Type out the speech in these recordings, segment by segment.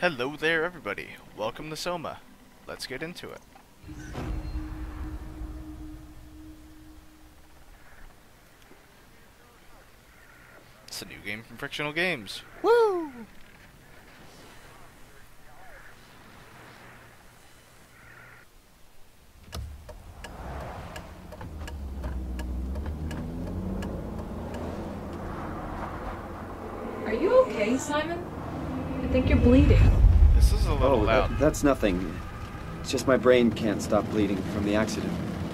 Hello there, everybody. Welcome to SOMA. Let's get into it. It's a new game from Frictional Games. Woo! Are you okay, Simon? I think you're bleeding. This is a little loud. That's nothing. It's just my brain can't stop bleeding from the accident.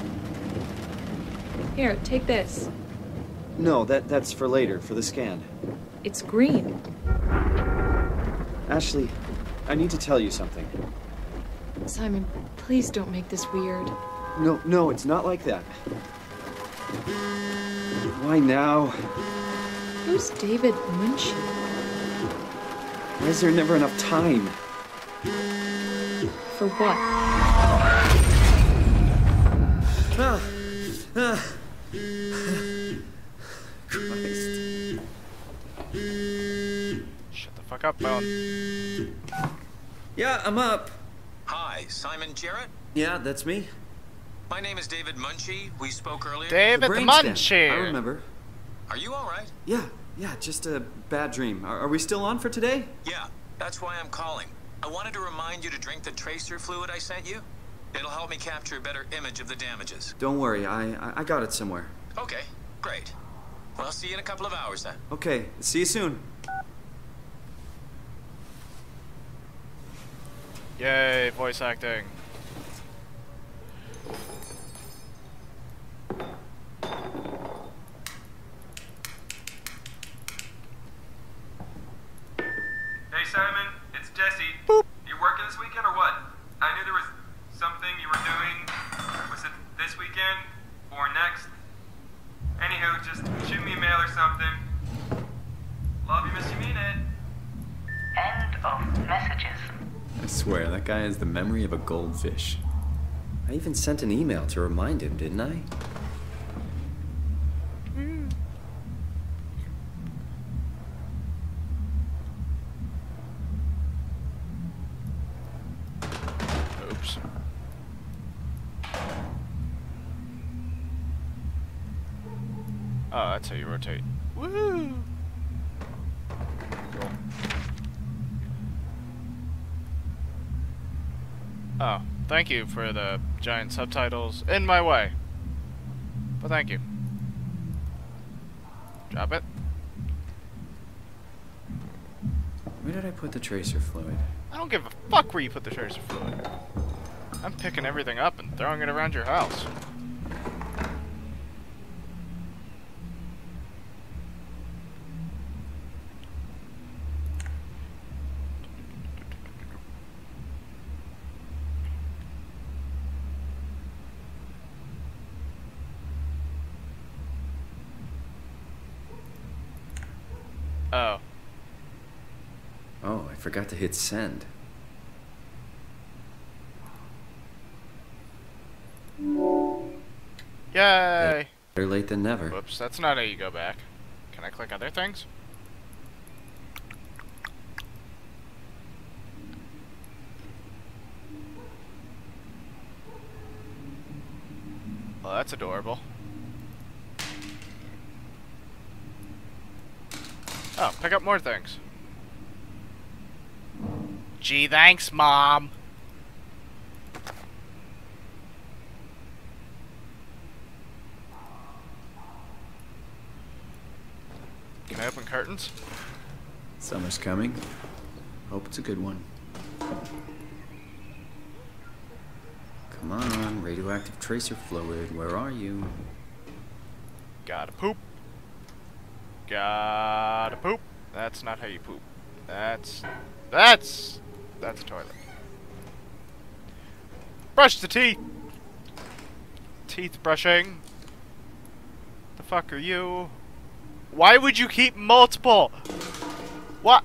Here, take this. No, that's for later, for the scan. It's green. Ashley, I need to tell you something. Simon, please don't make this weird. No, it's not like that. Why now? Who's David Munchie? Why is there never enough time? For what? Christ. Shut the fuck up, phone. Yeah, I'm up. Hi, Simon Jarrett? Yeah, that's me. My name is David Munchie. We spoke earlier. David the brain scan. Munchie! I remember. Are you alright? Yeah, just a bad dream. Are we still on for today? Yeah, that's why I'm calling. I wanted to remind you to drink the tracer fluid I sent you. It'll help me capture a better image of the damages. Don't worry, I got it somewhere. Okay, great. Well, I'll see you in a couple of hours then. Okay, see you soon. Yay, voice acting. Hey Simon, it's Jesse. Boop. You working this weekend or what? I knew there was something you were doing. Was it this weekend? Or next? Anywho, just shoot me a mail or something. Love you, miss you, mean it. End of messages. I swear, that guy has the memory of a goldfish. I even sent an email to remind him, didn't I? Oops. Oh, that's how you rotate. Woo! Cool. Oh, thank you for the giant subtitles in my way. But thank you. Drop it. Where did I put the tracer fluid? I don't give a fuck where you put the tracer fluid. I'm picking everything up and throwing it around your house. Oh. Oh, I forgot to hit send. Yay! Better late than never. Whoops, that's not how you go back. Can I click other things? Well, that's adorable. Oh, pick up more things. Gee, thanks, Mom! Can I open curtains? Summer's coming. Hope it's a good one. Come on, radioactive tracer fluid, where are you? Gotta poop. Gotta poop. That's not how you poop. That's a toilet. Brush the teeth. Teeth brushing. The fuck are you? Why would you keep multiple? What?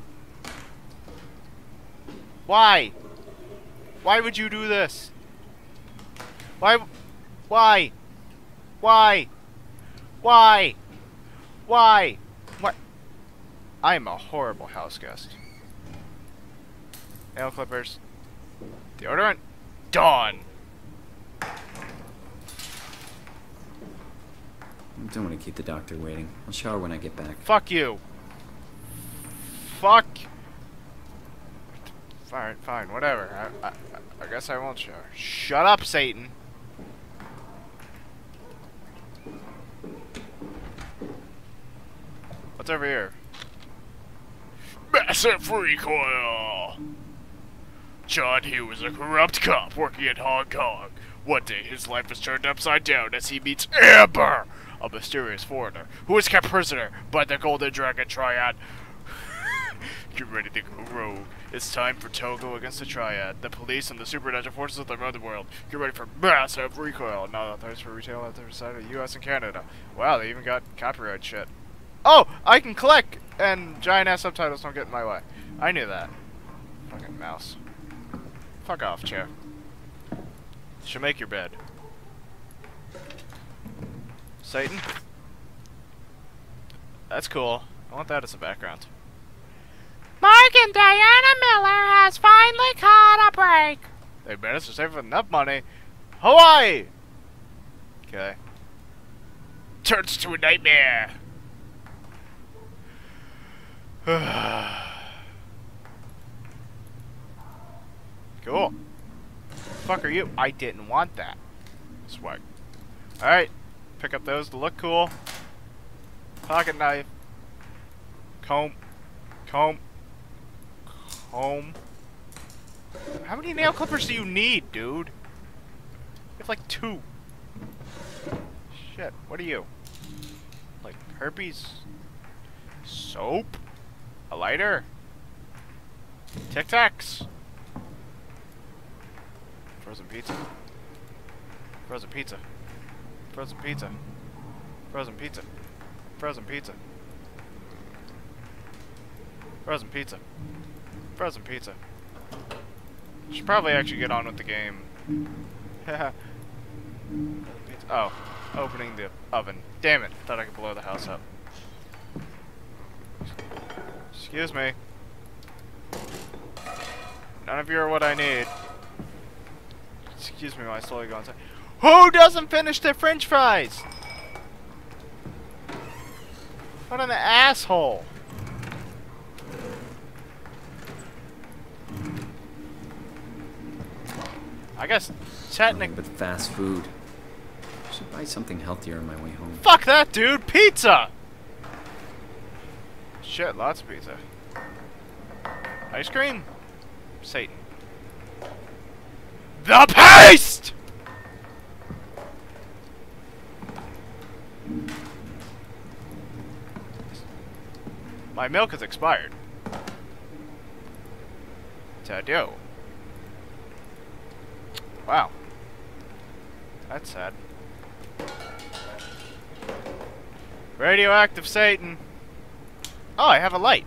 Why? Why would you do this? Why? Why? Why? Why? What? I am a horrible house guest. Nail clippers. Deodorant. Done. I don't want to keep the doctor waiting. I'll shower when I get back. Fuck you. Fuck. Fine, fine, whatever. I guess I won't shower. Shut up, Satan. What's over here? Massive recoil. John Hugh is a corrupt cop working in Hong Kong. One day, his life is turned upside down as he meets Amber, a mysterious foreigner who is kept prisoner by the Golden Dragon Triad. Get ready to go rogue. It's time for Togo against the Triad, the police, and the supernatural forces of the otherworld. Get ready for massive recoil. Now authorized for retail outside of the U.S. and Canada. Wow, they even got copyright shit. Oh, I can click, and giant-ass subtitles don't get in my way. I knew that. Fucking mouse. Fuck off, chair. Should make your bed. Satan? That's cool. I want that as a background. Mark and Diana Miller has finally caught a break. They managed to save enough money. Hawaii! Okay. Turns to a nightmare. Cool. Fuck are you? I didn't want that. Swag. Alright. Pick up those to look cool. Pocket knife. Comb. Comb. Comb. How many nail clippers do you need, dude? You have like 2. Shit. What are you? Like herpes? Soap? A lighter? Tic Tacs? Frozen pizza. Frozen pizza. Frozen pizza. Frozen pizza. Frozen pizza. Frozen pizza. Frozen pizza. Should probably actually get on with the game. Oh, opening the oven. Damn it, thought I could blow the house up. Excuse me. None of you are what I need. Excuse me while I slowly go inside. Who doesn't finish their french fries? What an asshole. I guess technically, But fast food. I should buy something healthier on my way home. fuck that, dude. Pizza. Shit, lots of pizza. Ice cream. Satan. The paste. My milk has expired. Tadio. Wow. That's sad. Radioactive Satan. Oh, I have a light.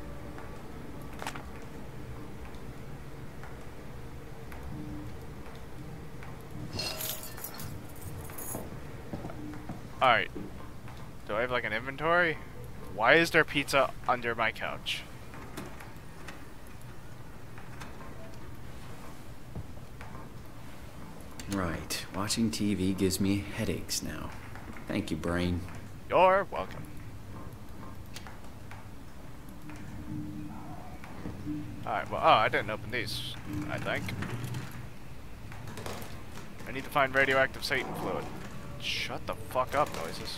Alright. Do I have like an inventory? Why is there pizza under my couch? Right. Watching TV gives me headaches now. Thank you, brain. You're welcome. Alright, well, oh, I didn't open these, I think. I need to find radioactive Satan fluid. Shut the fuck up, noises.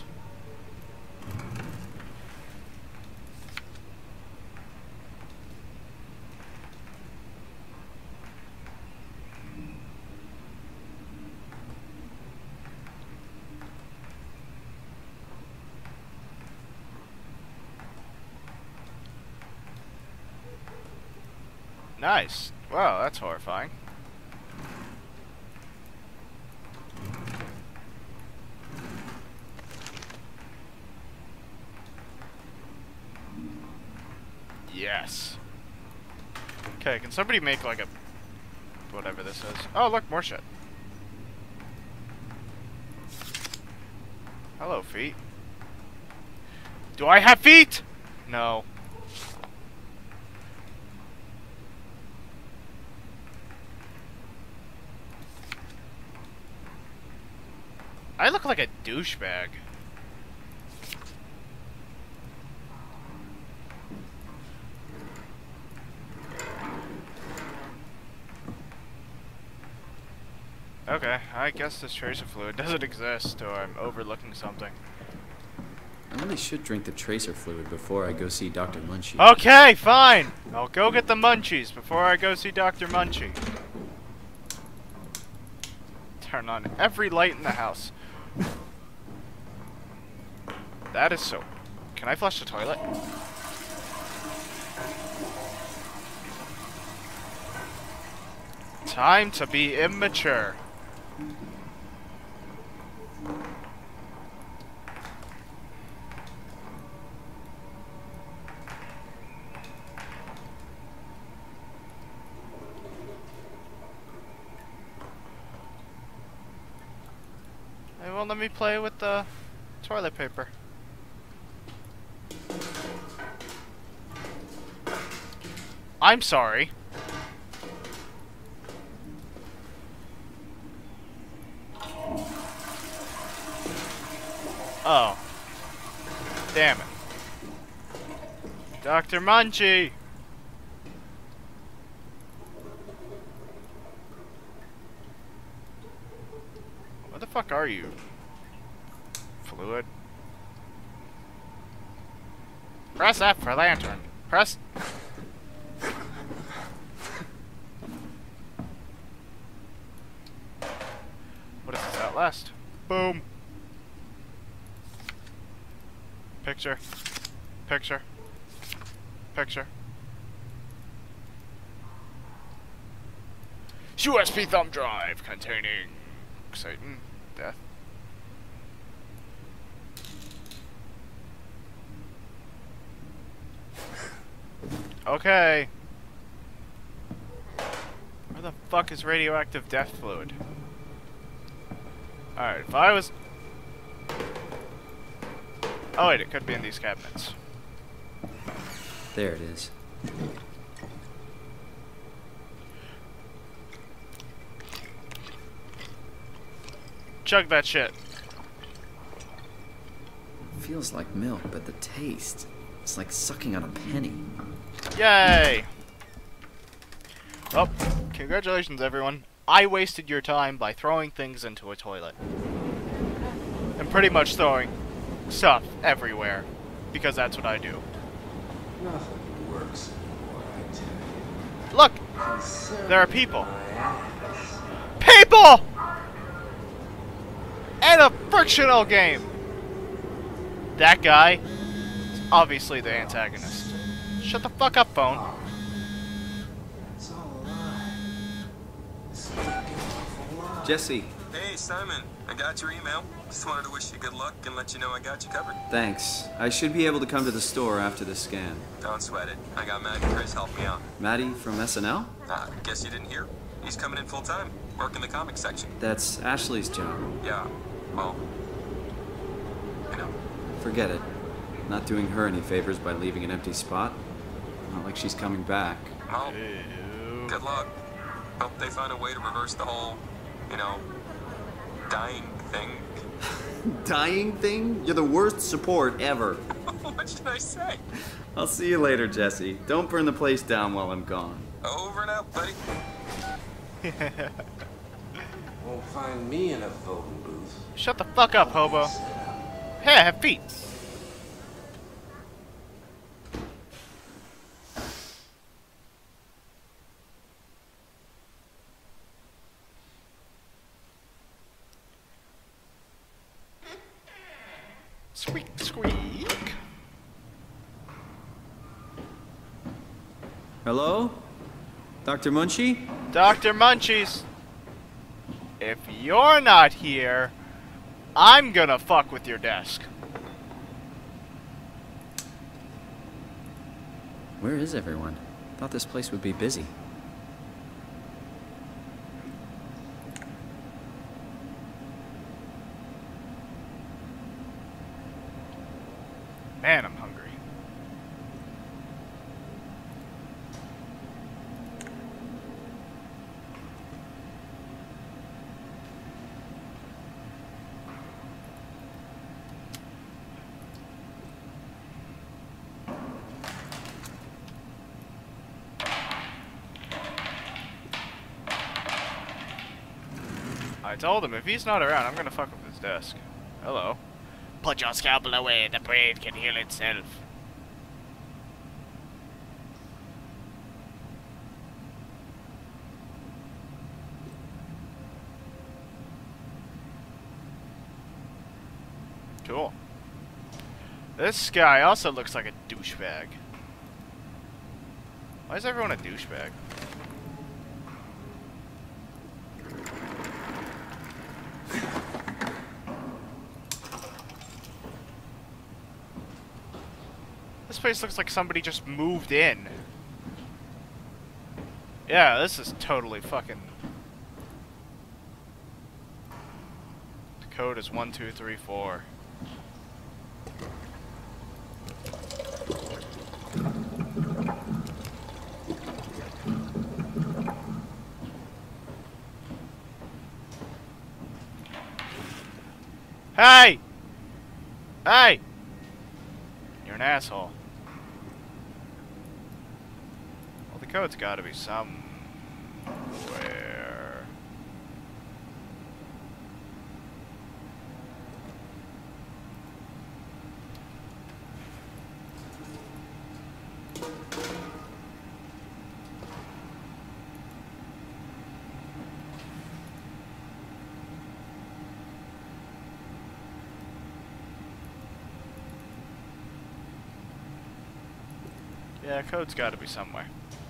Nice. Wow, that's horrifying. Yes. Okay, can somebody make like a... whatever this is. Oh, look, more shit. Hello, feet. Do I have feet? No. I look like a douchebag. Okay, I guess this tracer fluid doesn't exist, or I'm overlooking something. I really should drink the tracer fluid before I go see Dr. Munchie. Okay, fine! I'll go get the munchies before I go see Dr. Munchie. Turn on every light in the house. That is so... Can I flush the toilet? Time to be immature. They won't let me play with the toilet paper. I'm sorry. Oh. Damn it. Dr. Munchie! What the fuck are you? Fluid? Press F for lantern. Press... What is this Outlast? Boom! Picture. Picture. Picture. USB thumb drive containing Satan, death. Okay. Where the fuck is radioactive death fluid? Alright, if I was... Oh wait, it could be in these cabinets. There it is. Chug that shit. Feels like milk, but the taste, it's like sucking on a penny. Yay! Well, congratulations everyone. I wasted your time by throwing things into a toilet. And pretty much throwing stuff everywhere. Because that's what I do. Nothing works. Look! There are people. People! And a frictional game! That guy is obviously the antagonist. Shut the fuck up, phone. It's all a lie. It's a fucking awful lie. Jesse, Hey, Simon. I got your email. Just wanted to wish you good luck and let you know I got you covered. thanks. I should be able to come to the store after the scan. Don't sweat it. I got Matt and Chris helping me out. Maddie from SNL? Guess you didn't hear? He's coming in full time, working the comic section. That's Ashley's job. Yeah, well, you know. Forget it. Not doing her any favors by leaving an empty spot. Not like she's coming back. Well, Ew. good luck. Hope they find a way to reverse the whole, you know, dying thing. Dying thing? You're the worst support ever. What should I say? I'll see you later, Jesse. Don't burn the place down while I'm gone. Over and out, buddy. Won't find me in a voting booth. Shut the fuck up, hobo. Hey, I have feet. Squeak, squeak. Hello? Dr. Munchie? Dr. Munchies. If you're not here, I'm gonna fuck with your desk. Where is everyone? Thought this place would be busy. Man, I'm hungry. I told him if he's not around, I'm gonna fuck with his desk. Hello. Put your scalpel away, the brain can heal itself. Cool. This guy also looks like a douchebag. Why is everyone a douchebag? This place looks like somebody just moved in. Yeah, this is totally fucking... The code is 1234. Hey! Hey! You're an asshole. Well, the code's gotta be somewhere. Yeah, code's gotta be somewhere.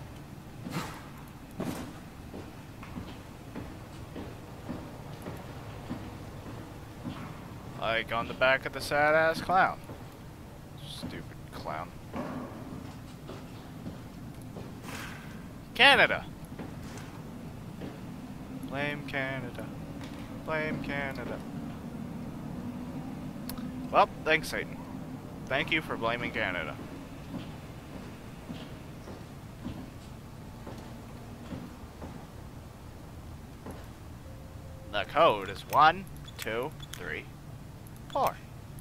Like on the back of the sad-ass clown. Stupid clown. Canada! Blame Canada. Blame Canada. Well, thanks, Satan. Thank you for blaming Canada. The code is 1, 2, 3, 4.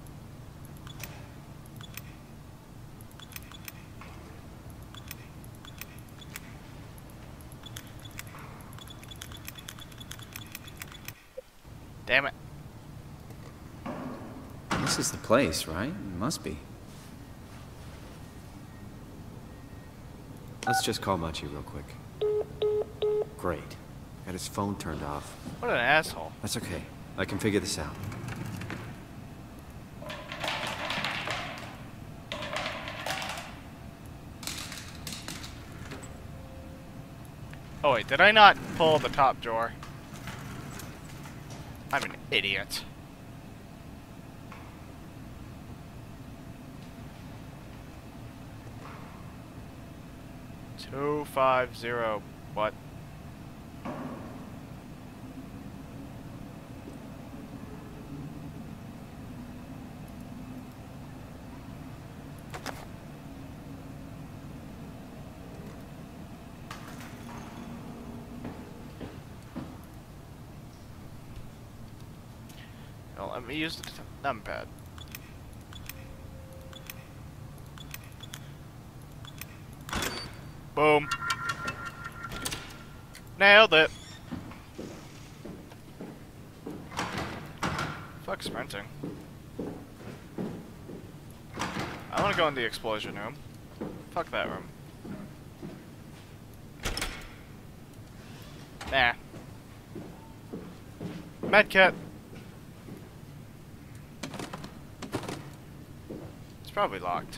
Damn it. This is the place, right? It must be. Let's just call Machi real quick. Great. Got his phone turned off. What an asshole. That's okay. I can figure this out. Oh wait, did I not pull the top drawer? I'm an idiot. Two, 5, 0, what? Well, let me use the numpad. Boom. Nailed it. Fuck sprinting. I want to go in the explosion room. Fuck that room. Nah. Medkit. It's probably locked.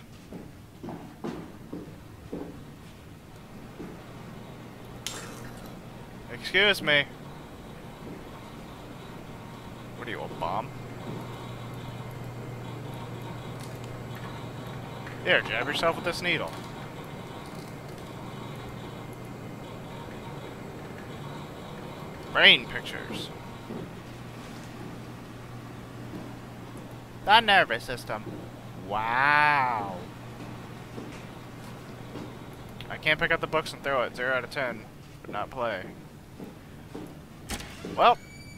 Excuse me. What are you, a bomb? Here, jab yourself with this needle. Brain pictures. The nervous system. Wow. I can't pick up the books and throw it. 0 out of 10. But not play. Well.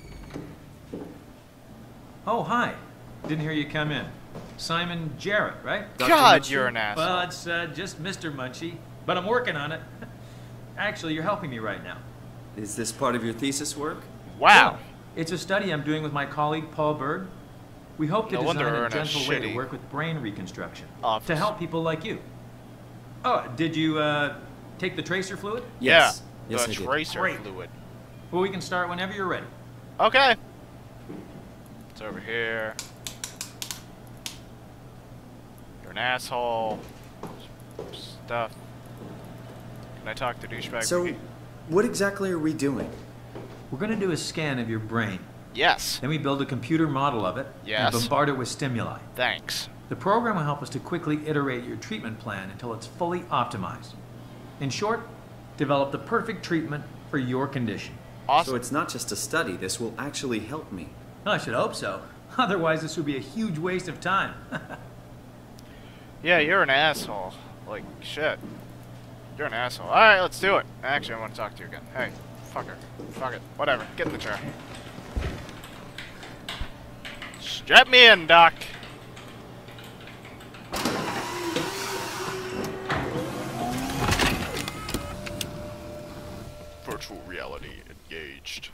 Oh, hi. Didn't hear you come in. Simon Jarrett, right? God, you're an asshole. Well, it's just Mr. Munchie, but I'm working on it. Actually, you're helping me right now. Is this part of your thesis work? Wow. It's a study I'm doing with my colleague, Paul Berg. We hope to No wonder design we're a in a gentle way to shitty work with brain reconstruction office. to help people like you. Oh, did you take the tracer fluid? Yes. Yeah, Yes, the I did. tracer Great. fluid. Well, we can start whenever you're ready. Okay. It's over here. You're an asshole. Stuff. Can I talk to douchebag? So, Ricky? what exactly are we doing? We're going to do a scan of your brain. Yes. Then we build a computer model of it Yes. and bombard it with stimuli. Thanks. The program will help us to quickly iterate your treatment plan until it's fully optimized. In short, develop the perfect treatment for your condition. Awesome. So it's not just a study, this will actually help me. Well, I should hope so. Otherwise, this would be a huge waste of time. Yeah, you're an asshole. Like, shit. You're an asshole. Alright, let's do it. Actually, I want to talk to you again. Hey, fucker. Fuck it. Whatever. Get in the chair. Strap me in, Doc. Virtual reality engaged.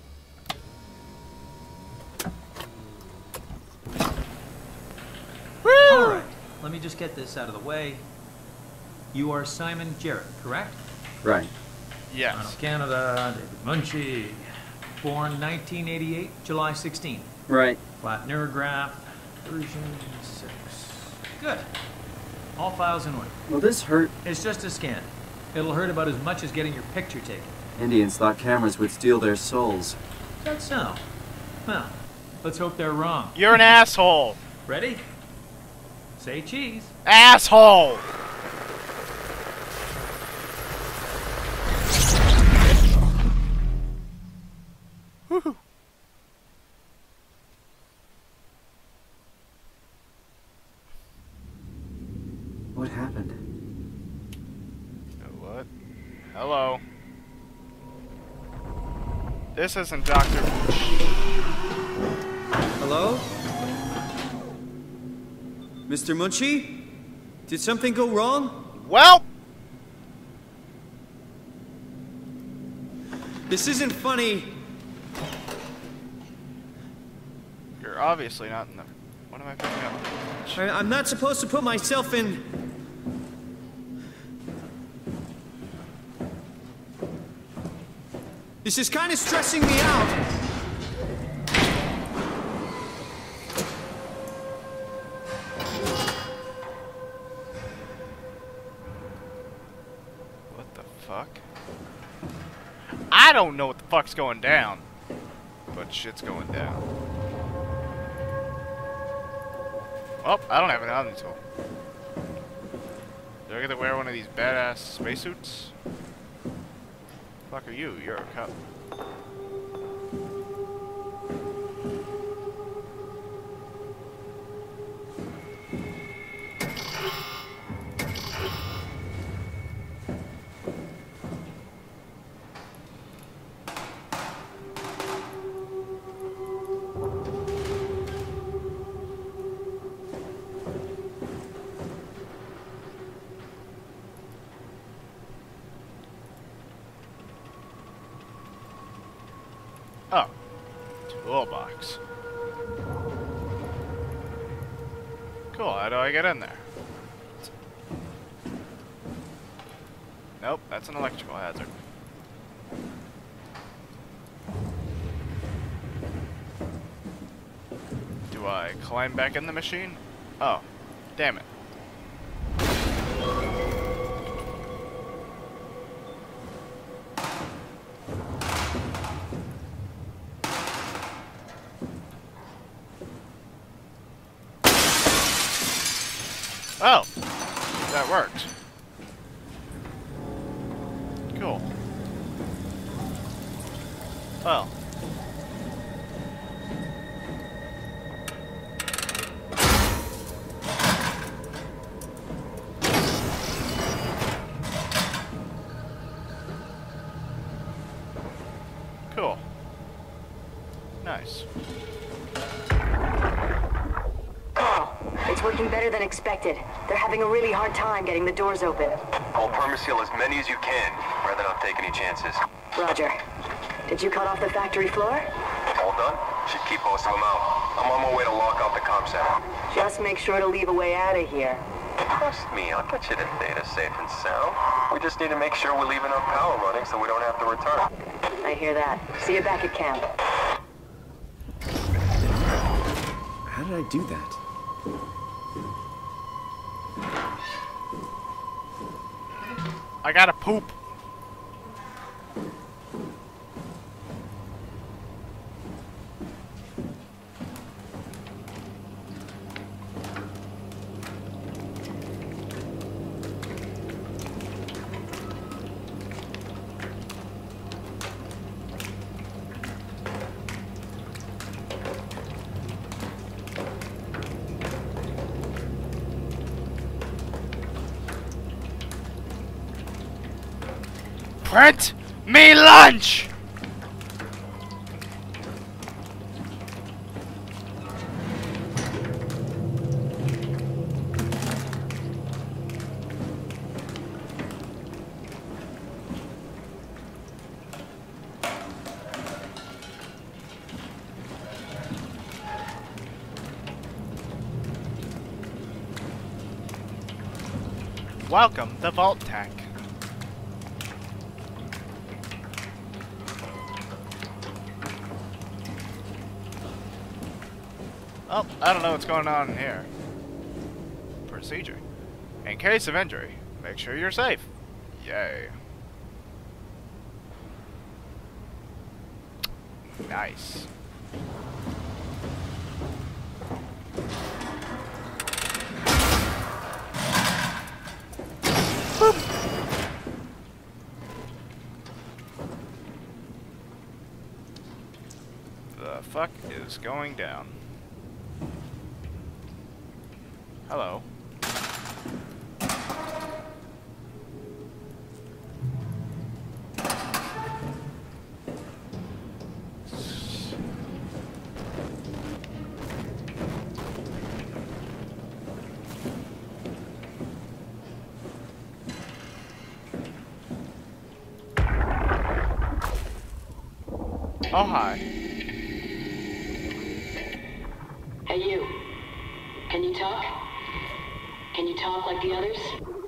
All right, let me just get this out of the way. You are Simon Jarrett, correct? Right. Yes. Toronto, Canada, David Munchie. Born 1988, July 16. Right. Flat neurograph, version 6. Good. All files in order. Will this hurt? It's just a scan. It'll hurt about as much as getting your picture taken. Indians thought cameras would steal their souls. That's so. Well, let's hope they're wrong. You're an asshole. Ready? Say cheese. Asshole. Woohoo. What happened? What? Hello. This isn't Dr. Hello? Mr. Munchie? Did something go wrong? Well, This isn't funny. you're obviously not in the... What am I picking up? I'm not supposed to put myself in... This is kind of stressing me out. What the fuck? I don't know what the fuck's going down. But shit's going down. Oh, I don't have an Omni tool. Do I get to wear one of these badass spacesuits? Fuck are you? You're a cop. Oh. Toolbox. Cool, how do I get in there? Nope, that's an electrical hazard. Do I climb back in the machine? Oh, damn it. Oh, that worked. Cool. Well. Cool. Nice. It's working better than expected. They're having a really hard time getting the doors open. I'll permaseal as many as you can, rather than take any chances. Roger. Did you cut off the factory floor? All done, she'd keep most of them out. I'm on my way to lock out the comm center. Just make sure to leave a way out of here. Trust me, I'll get you to Theta safe and sound. We just need to make sure we're leaving our power running so we don't have to return. I hear that. See you back at camp. How did I do that? I gotta poop. Print me lunch! Welcome to Vault Tech. Oh, I don't know what's going on in here. Procedure. In case of injury, make sure you're safe. Yay. Nice. Boop. The fuck is going down? Hello. Oh, hi. Hey, you. Can you talk? Can you talk like the others?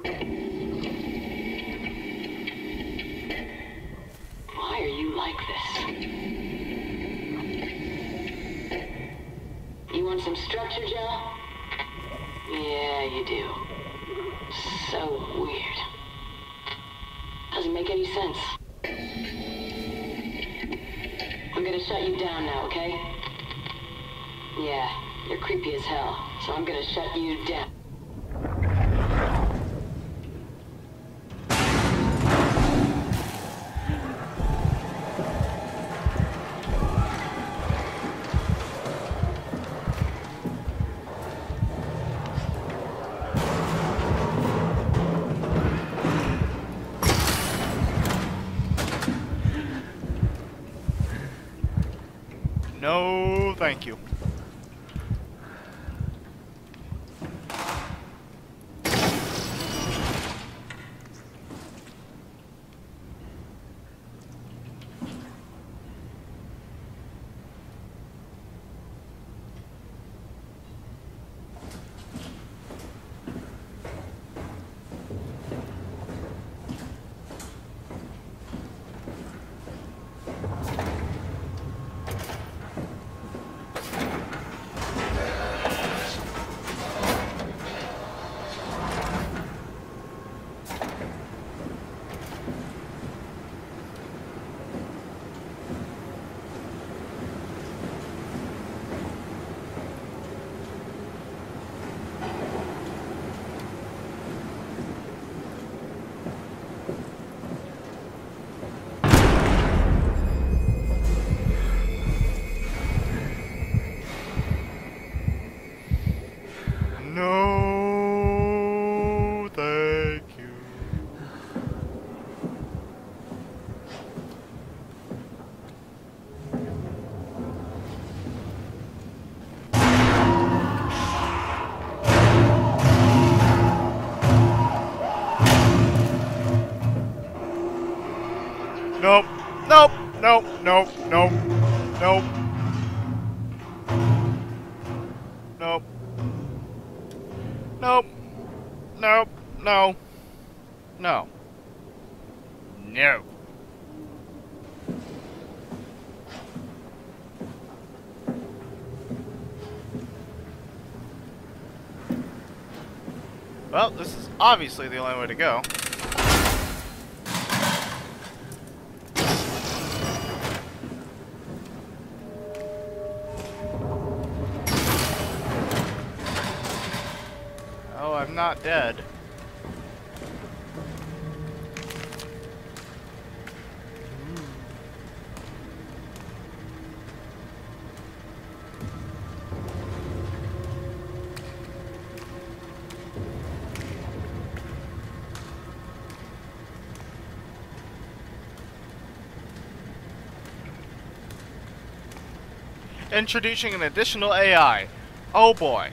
Why are you like this? You want some structure, Joe? Yeah, you do. So weird. Doesn't make any sense. I'm gonna shut you down now, okay? Yeah, you're creepy as hell, so I'm gonna shut you down. No, thank you. No, thank you. Nope, nope, nope, nope, nope, nope. Nope. Nope. No. No. No. Well, this is obviously the only way to go. Oh, I'm not dead. Introducing an additional AI. Oh boy.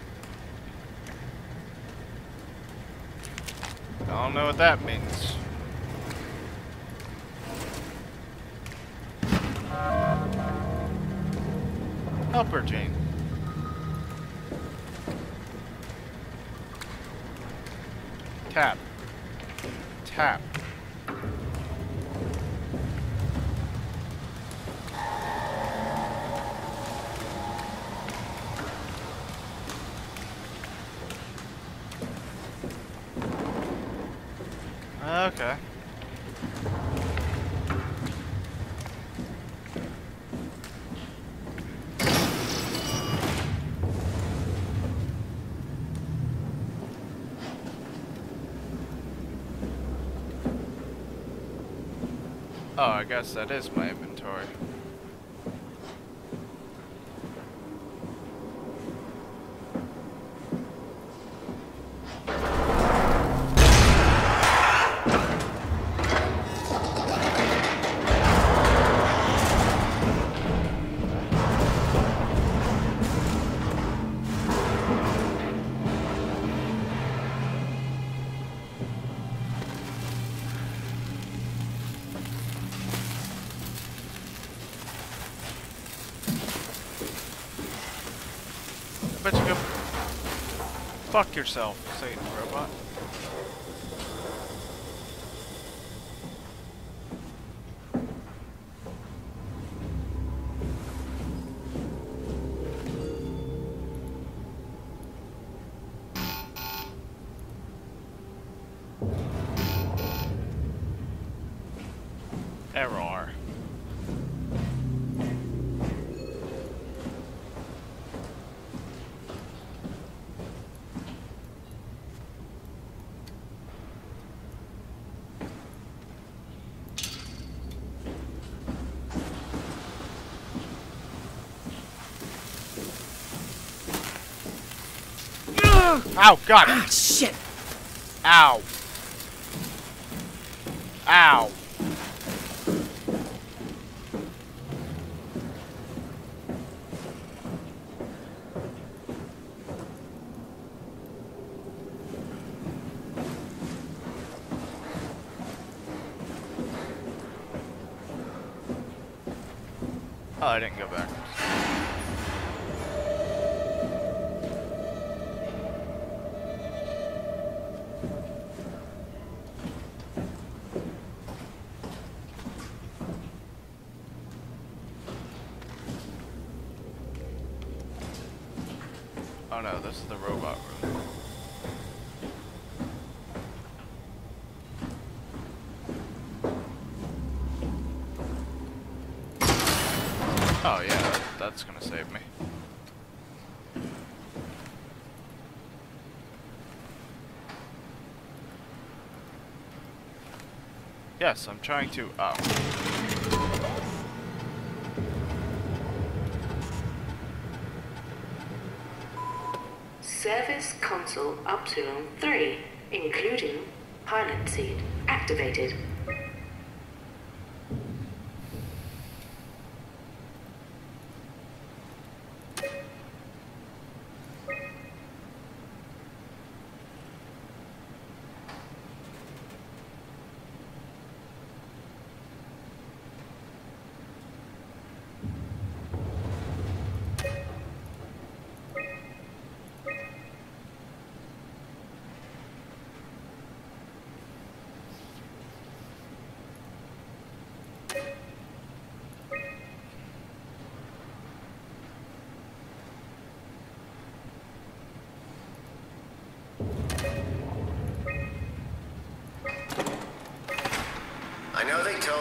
I don't know what that means. Help her, Jane. Tap. Tap. Okay. Oh, I guess that is my inventory. I bet you go fuck yourself, Satan robot. Error. Ow, God! Ah, shit! Ow. Ow. Oh, I didn't go backwards. Oh no, this is the robot room. Oh yeah, that's gonna save me. Yes, I'm trying to. Oh. Service console Upsilon 3, including pilot seat, activated.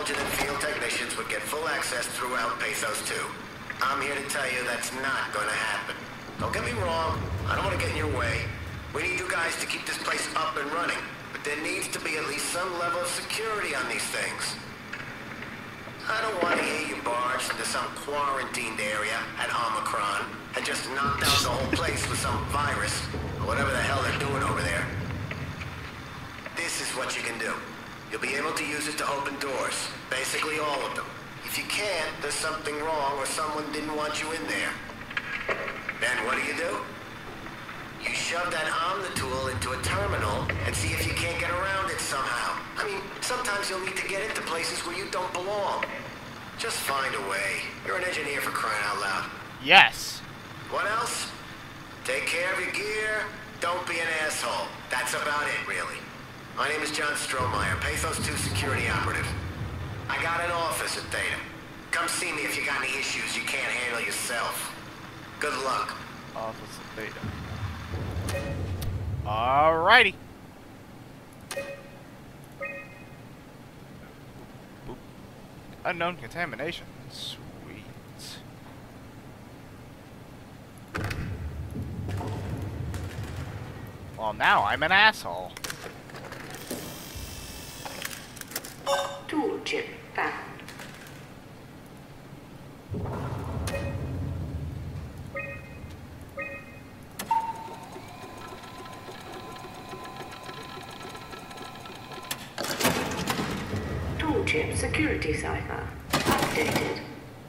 talented and field technicians would get full access throughout Pathos 2. I'm here to tell you that's not gonna happen. Don't get me wrong, I don't want to get in your way. We need you guys to keep this place up and running, but there needs to be at least some level of security on these things. I don't want to hear you barge into some quarantined area at Omicron and just knock down the whole place with some virus, or whatever the hell they're doing over there. This is what you can do. You'll be able to use it to open doors, basically all of them. If you can't, there's something wrong or someone didn't want you in there. Then what do? You shove that Omnitool into a terminal and see if you can't get around it somehow. I mean, sometimes you'll need to get into places where you don't belong. Just find a way. You're an engineer, for crying out loud. Yes. What else? Take care of your gear. Don't be an asshole. That's about it, really. My name is John Strohmeyer, Pathos 2 security operative. I got an office at Theta. Come see me if you got any issues you can't handle yourself. Good luck. Office at Theta. Alrighty. Boop. Unknown contamination. Sweet. Well, now I'm an asshole. Tool chip found. Tool chip security cipher updated.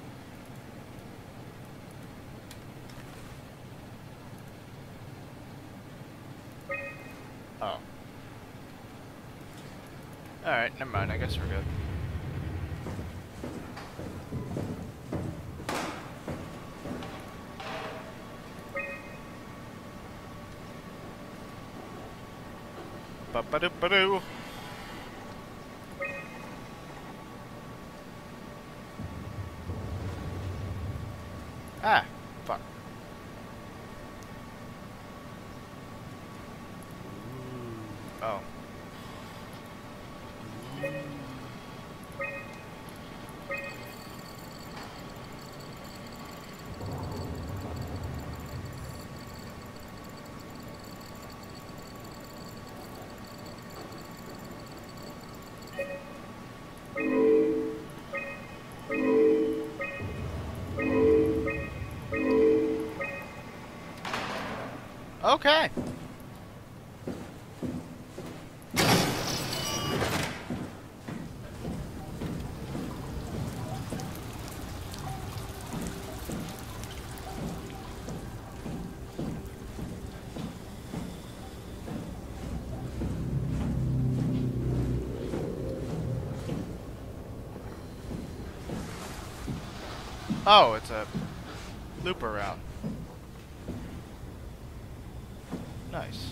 Oh. Alright, never mind. I guess we're good. Ba-ba-doo-ba-doo. Ah, fuck. Oh. Okay. Oh, it's a loop around. Nice.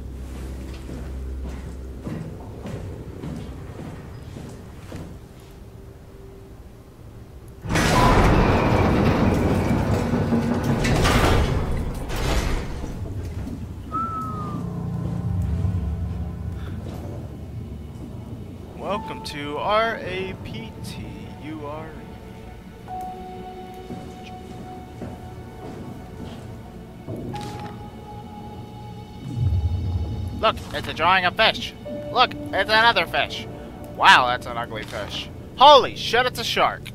Welcome to RAPTURE. Look, it's a drawing of fish. Look, it's another fish. Wow, that's an ugly fish. Holy shit, it's a shark.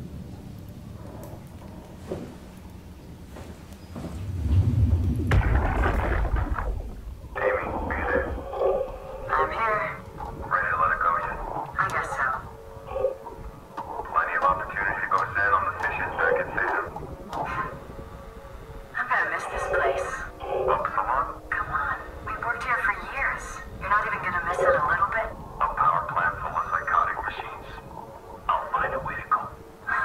I'm here. Ready to let it go yet? I guess so. Plenty of opportunity to go zen on the fishes back at Theta. I'm gonna miss this place. Up so long? Come on. We've worked here for years. You're not even gonna miss it a little bit? A power plant full of psychotic machines. I'll find a way to go.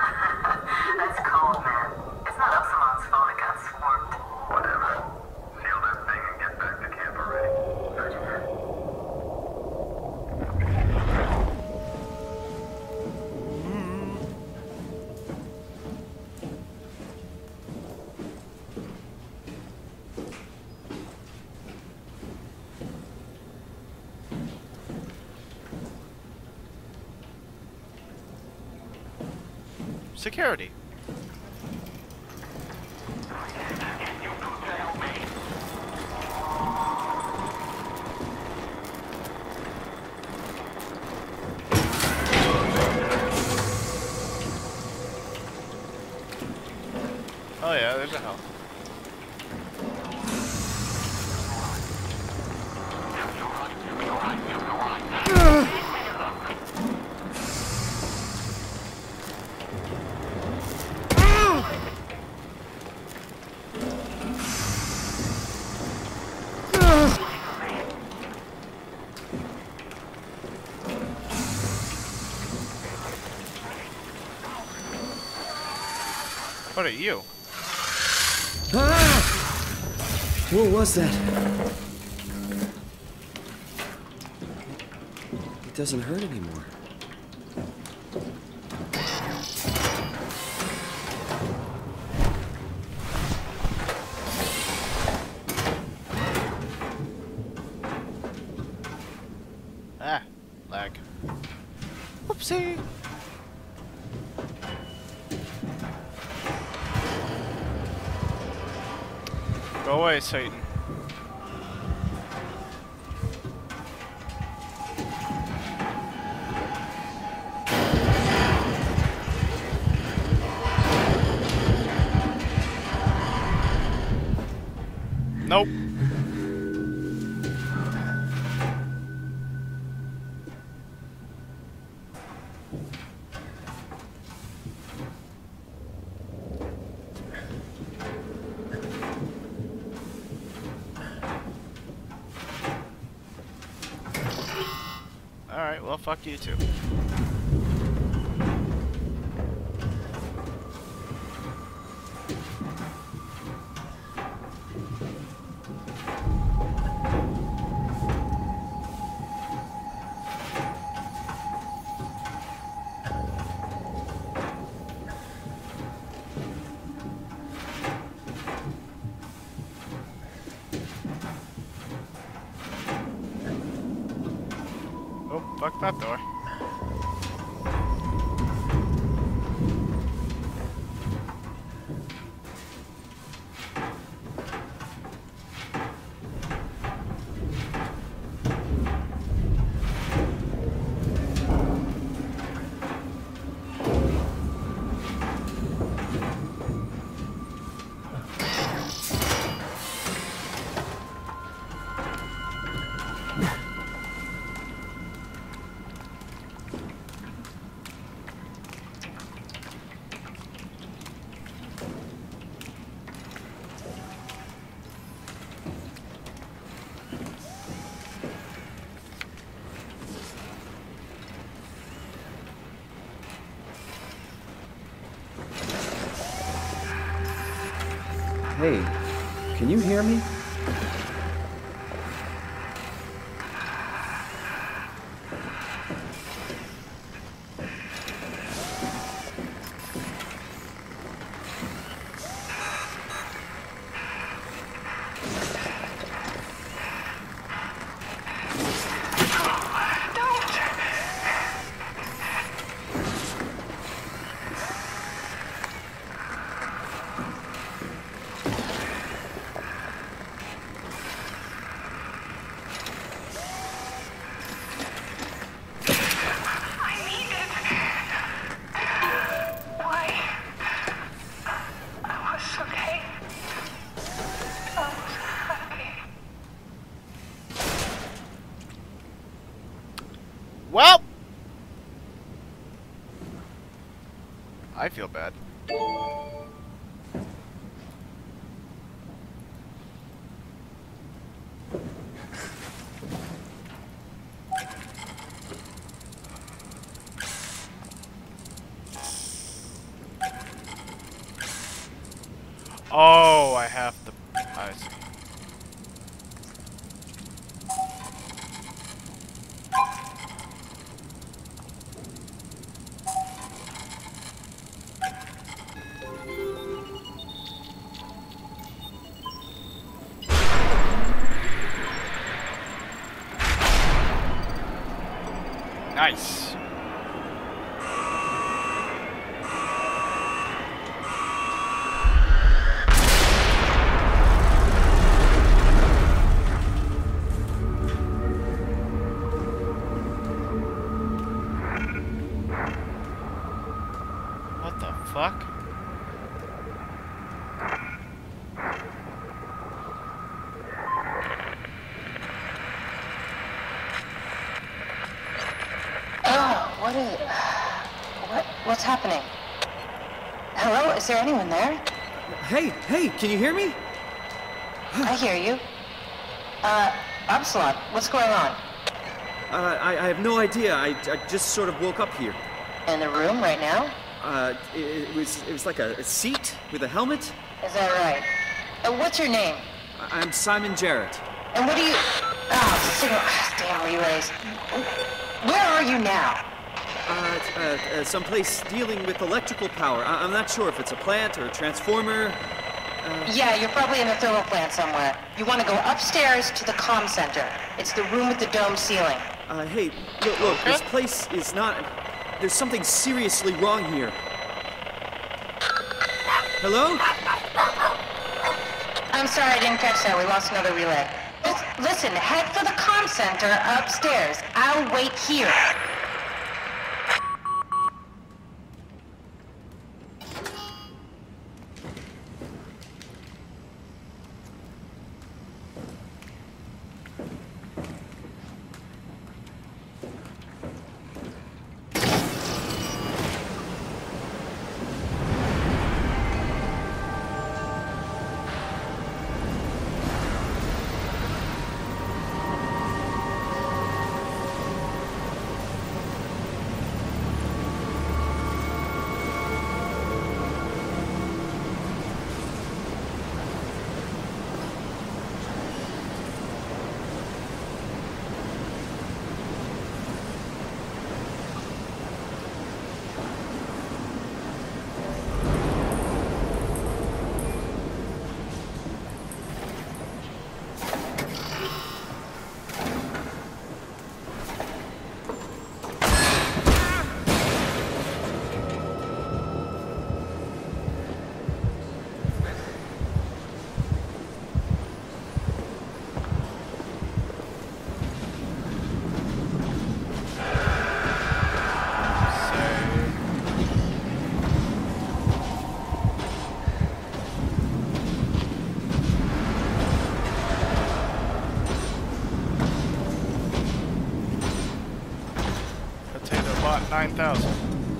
Security. Oh yeah, there's a house. What are you? Ah! What was that? It doesn't hurt anymore. Ah, lag. Whoopsie. Go away, Satan. Nope. Alright, well, fuck you too. Oh, fuck that door. Hey, can you hear me? Well, I feel bad. Oh, I have to. I see. Nice. fuck? What's happening? Hello? Is there anyone there? Hey, can you hear me? I hear you. Absalom, what's going on? I have no idea. I just sort of woke up here. In the room right now? It was like a seat with a helmet. Is that right? What's your name? I'm Simon Jarrett. And what do you... signal... Damn relays. Where are you now? Someplace dealing with electrical power. I'm not sure if it's a plant or a transformer. Yeah, you're probably in a thermal plant somewhere. You want to go upstairs to the comm center. It's the room with the dome ceiling. Hey, look, this place is not... There's something seriously wrong here. Hello? I'm sorry, I didn't catch that. We lost another relay. Listen, head for the comm center upstairs. I'll wait here. Potato bot 9,000.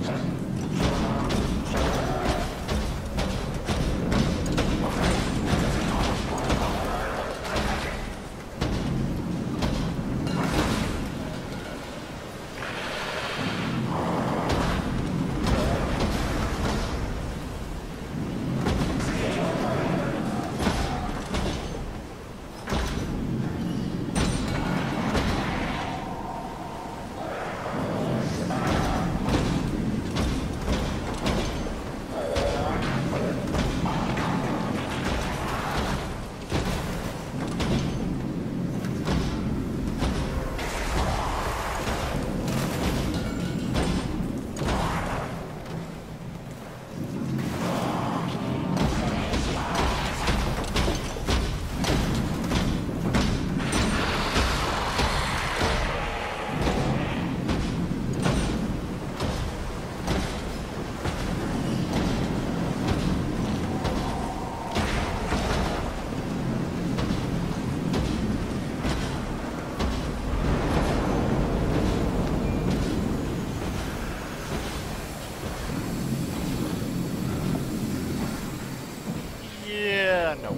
Yeah, no.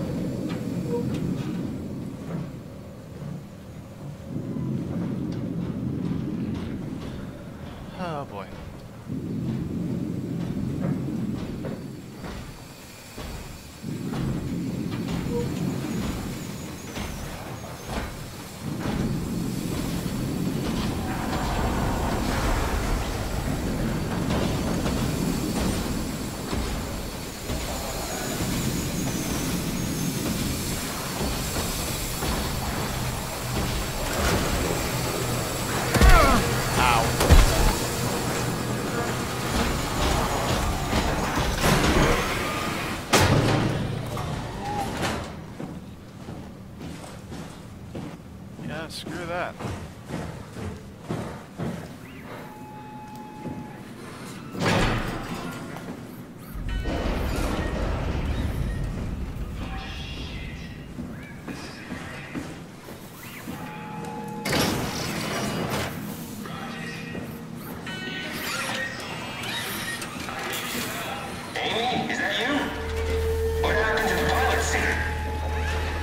Oh boy. Yeah, screw that.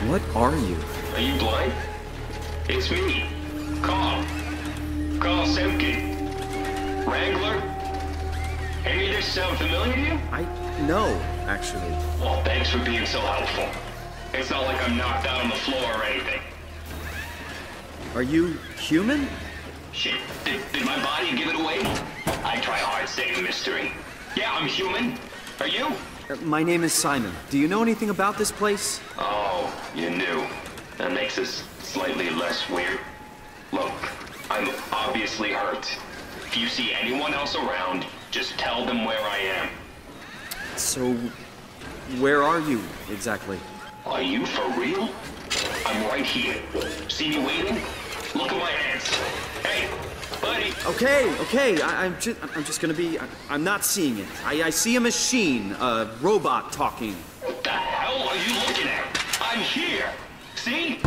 What are you? Are you blind? It's me, Carl Semke. Wrangler? Any of this sound familiar to you? No, actually. Well, thanks for being so helpful. It's not like I'm knocked out on the floor or anything. Are you human? Shit, did my body give it away? I try hard staying a mystery. Yeah, I'm human. Are you? My name is Simon. Do you know anything about this place? Oh, you knew. That makes this slightly less weird. Look, I'm obviously hurt. If you see anyone else around, just tell them where I am. So, where are you exactly? Are you for real? I'm right here. See me waiting? Look at my hands. Hey, buddy. Okay. I'm just gonna be. I'm not seeing it. I see a machine, a robot talking. What the hell are you looking at? I'm here. See?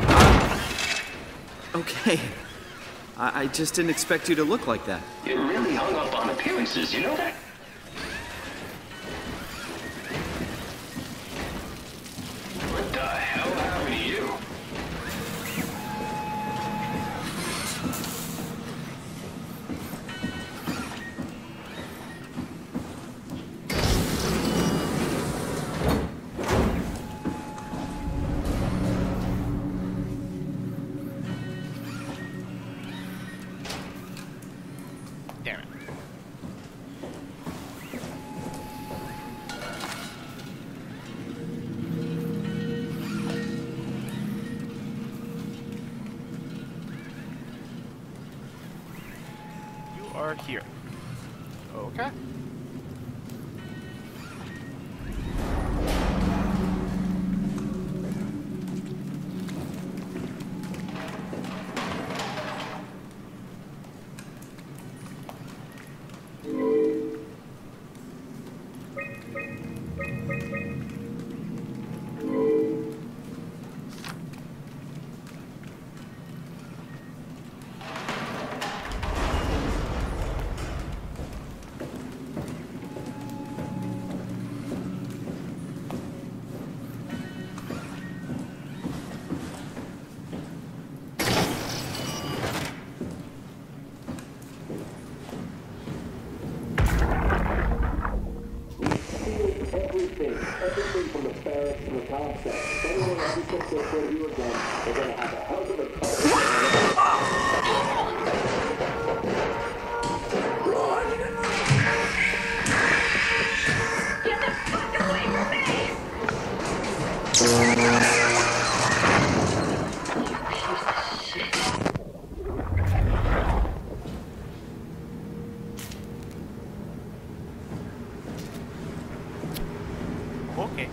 Okay. I just didn't expect you to look like that. You're really hung up on appearances, you know that? What the hell happened to you? Damn it. You are here. Okay. Everything from the barracks to the concept. If anyone ever puts their foot you again, they're gonna have a hell of a Get the fuck away from me! Okay.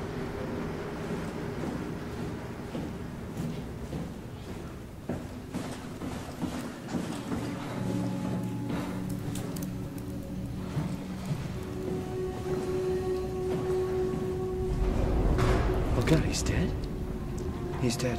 Oh god, he's dead? He's dead.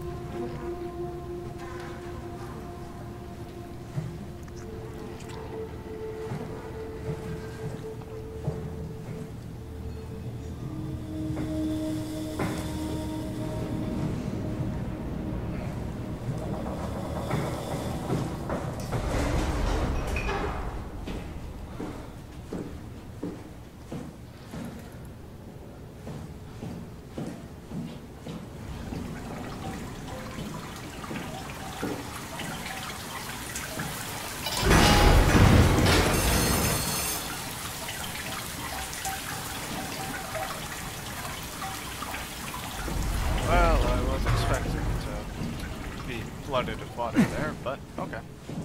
Well, I was expecting to be flooded with water there, but okay.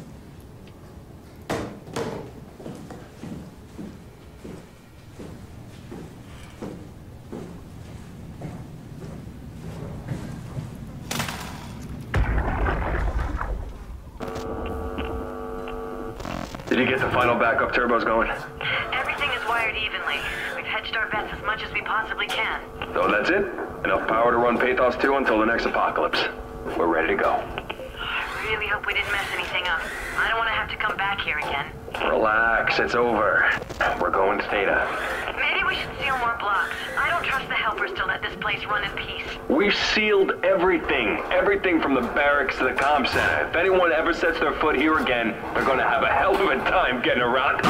Did you get the final backup turbos going? Everything is wired evenly. We've hedged our bets as much as we possibly can. So that's it? Enough power to run Pathos 2 until the next apocalypse. We're ready to go. I really hope we didn't mess anything up. I don't want to have to come back here again. Relax, it's over. We're going to Theta. Maybe we should see no more blocks. I don't trust the helpers to let this place run in peace. We've sealed everything. Everything from the barracks to the comm center. If anyone ever sets their foot here again, they're gonna have a hell of a time getting around.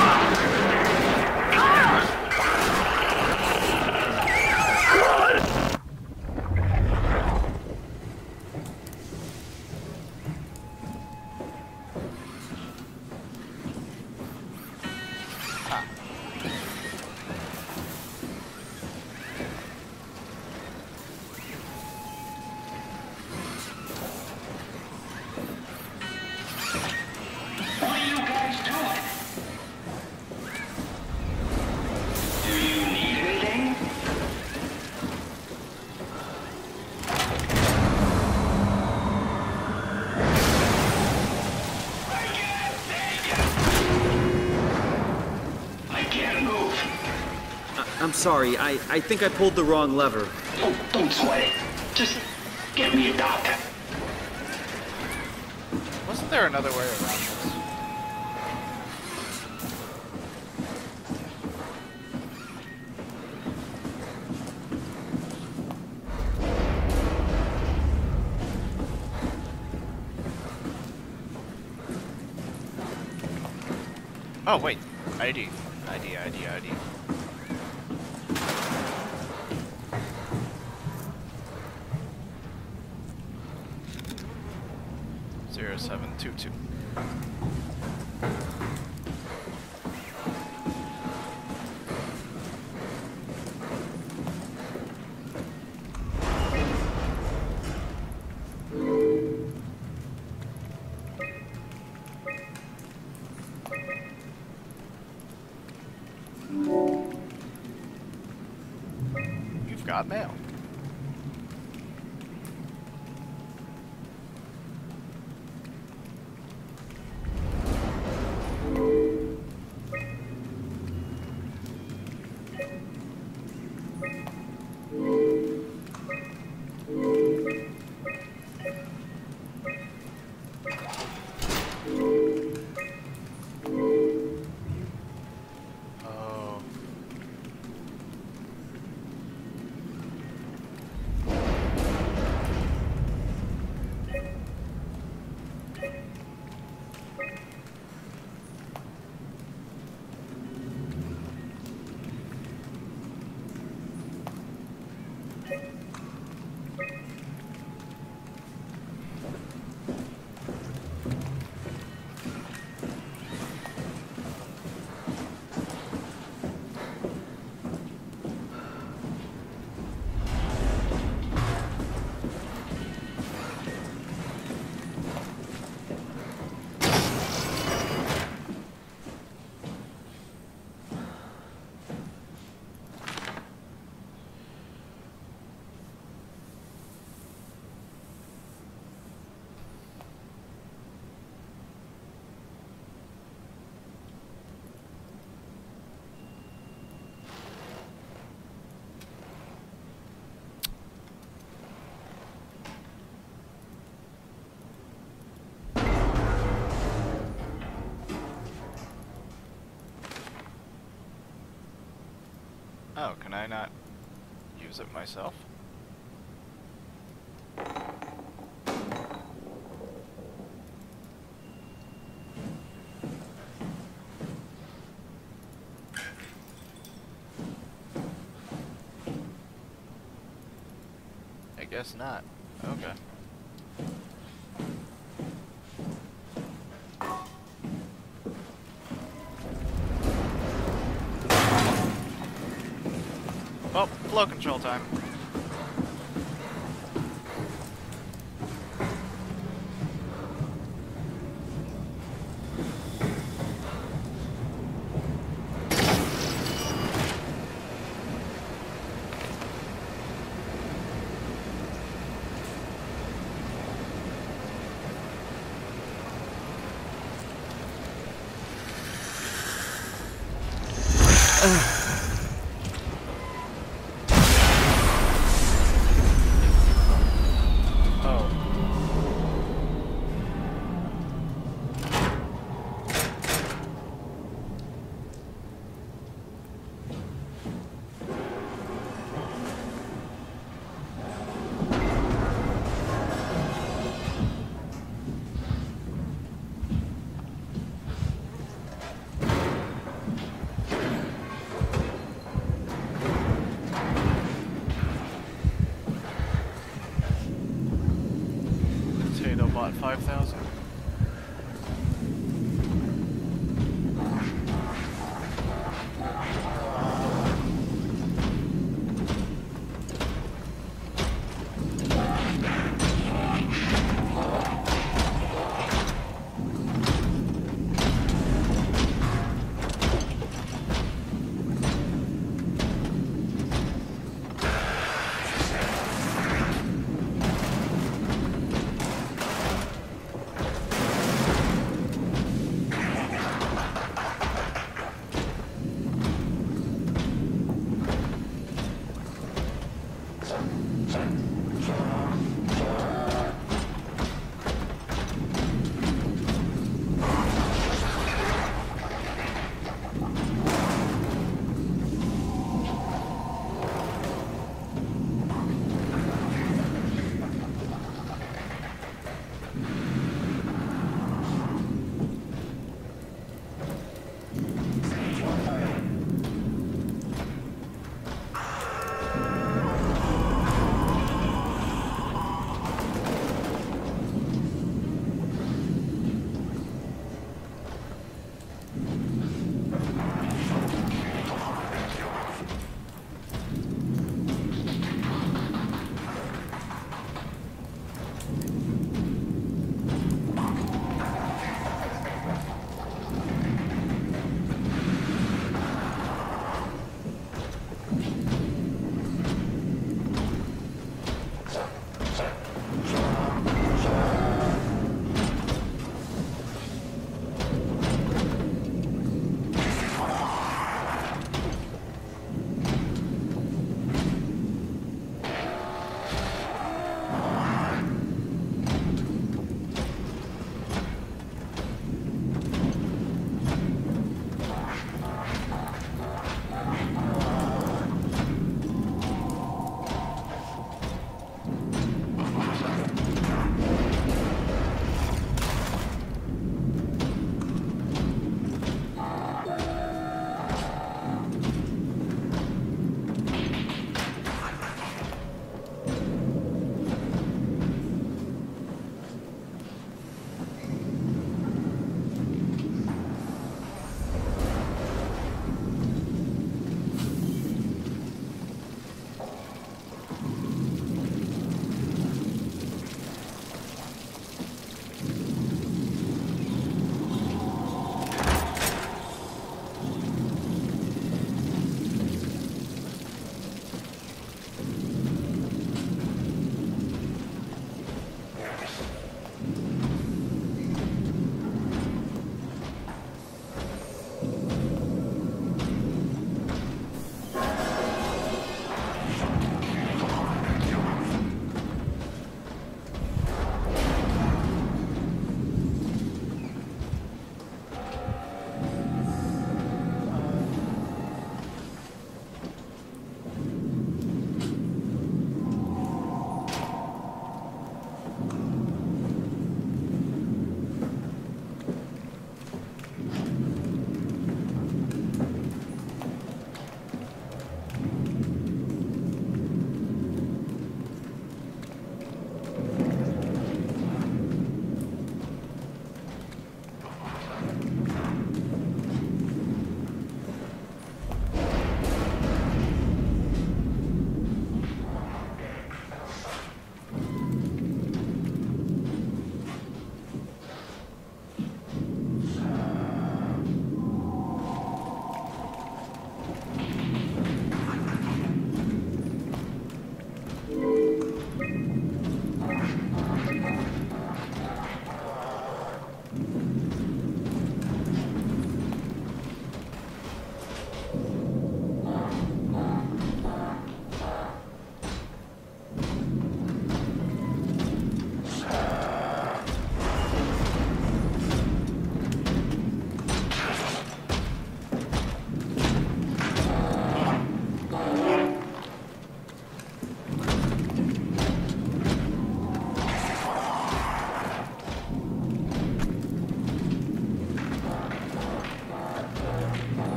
I'm sorry, I think I pulled the wrong lever. Oh, don't sweat it. Just get me a doctor. Wasn't there another way around this? Oh, wait. ID. 0722. You've got mail. Oh, can I not use it myself? I guess not. Okay. Oh, flow control time. 5,000.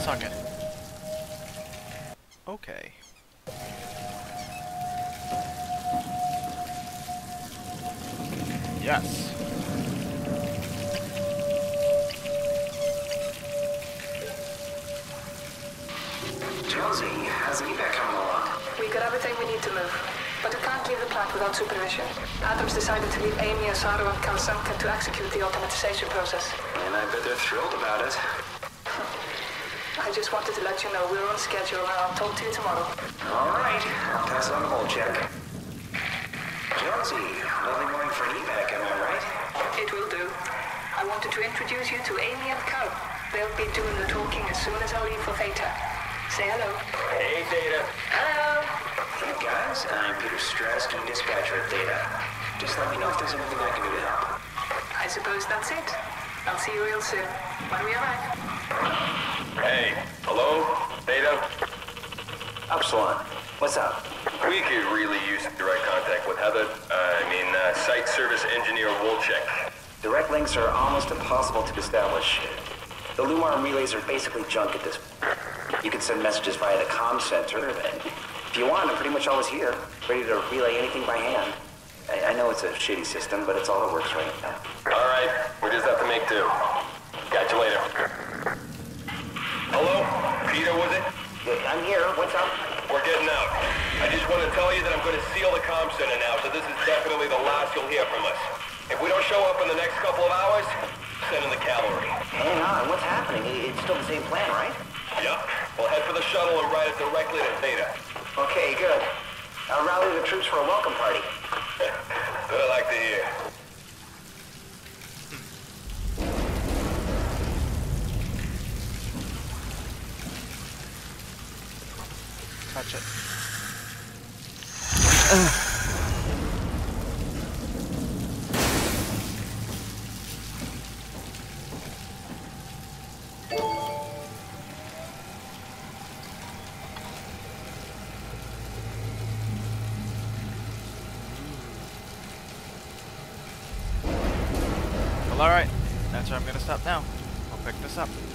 Suck it. Okay. Yes. Jonesy, how's the evac coming along? We got everything we need to move, but we can't leave the plant without supervision. Adams decided to leave Amy, Asaro, and Kalsanka to execute the automatization process. And I bet they're thrilled about it. I just wanted to let you know we're on schedule, and I'll talk to you tomorrow. All right, I'll pass on the whole check. Jonesy, lovely morning for an evac, am I right? It will do. I wanted to introduce you to Amy and Cal. They'll be doing the talking as soon as I leave for Theta. Say hello. Hey, Theta. Hello. Hey, guys, I'm Peter Straski, dispatcher at Theta. Just let me know if there's anything I can do to help. I suppose that's it. I'll see you real soon, when we arrive. Hey, hello? Theta? Upsilon, what's up? We could really use direct contact with Heather. Site service engineer Wolchek. Direct links are almost impossible to establish. The Lumar relays are basically junk at this point. You can send messages via the comm center, and if you want, I'm pretty much always here, ready to relay anything by hand. I know it's a shitty system, but it's all that works right now. All right, we just have to make do. Catch you later. Hello? Peter, was it? I'm here. What's up? We're getting out. I just want to tell you that I'm going to seal the comm center now, so this is definitely the last you'll hear from us. If we don't show up in the next couple of hours, send in the cavalry. Hang on, what's happening? It's still the same plan, right? Yep. We'll head for the shuttle and ride it directly to Theta. Okay, good. I'll rally the troops for a welcome party. Good, I like to hear. Touch it. Well, alright. That's where I'm gonna stop now. I'll pick this up.